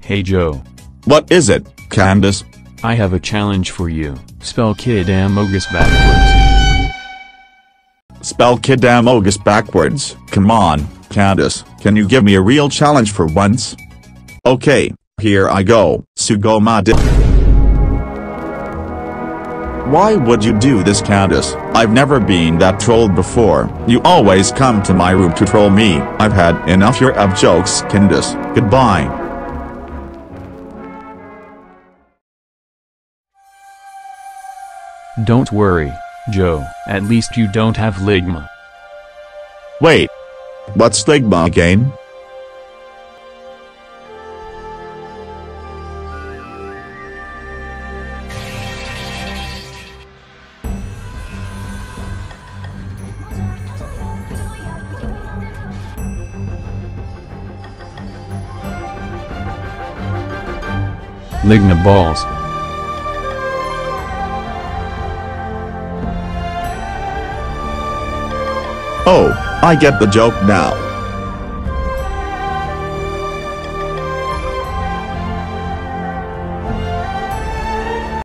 Hey Joe. What is it, Candace? I have a challenge for you. Spell kid amogus backwards. Spell kid amogus backwards. Come on, Candace, can you give me a real challenge for once? Okay, here I go. Sugoma. Why would you do this, Candace? I've never been that trolled before. You always come to my room to troll me. I've had enough here of jokes, Candace. Goodbye. Don't worry, Joe. At least you don't have ligma. Wait. What's stigma again? Ligma balls. Oh, I get the joke now.